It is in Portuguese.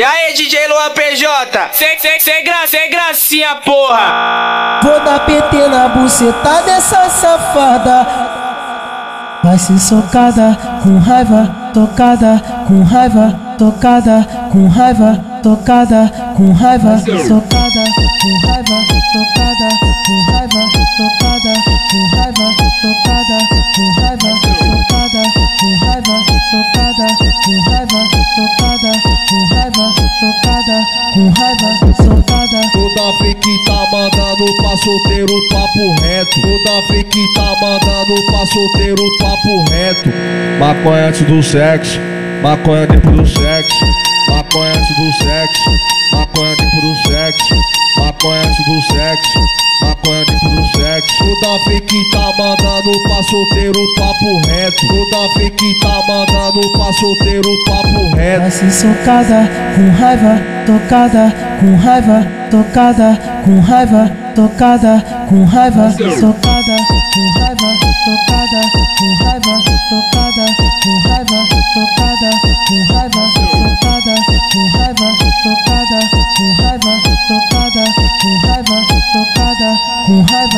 E aí, DJ Luan PJ? Sem gracinha, porra! Vou dar PT na buceta dessa safada. Vai ser socada com raiva, tocada com raiva, tocada com raiva, tocada com raiva, socada com raiva, tocada com raiva, tocada com raiva, tocada com raiva, socada com raiva, tocada com raiva, tocada com raiva, tocada com raiva, socada. Toda vez que tá mandando pra solteiro papo reto. Toda vez que tá mandando pra solteiro papo reto. Maconha antes do sexo, maconha depois do sexo. Maconha antes do sexo, maconha depois do sexo. Maconha antes do sexo, maconha depois do sexo. Toda vez que tá mandando pra solteiro papo reto. Toda vez que tá mandando pra solteiro papo reto. Vai ser socada com raiva, tocada com raiva, tocada com raiva, tocada com raiva, socada com raiva, tocada com raiva, tocada com raiva, tocada com raiva, socada com raiva, tocada com raiva, tocada com raiva, tocada com raiva.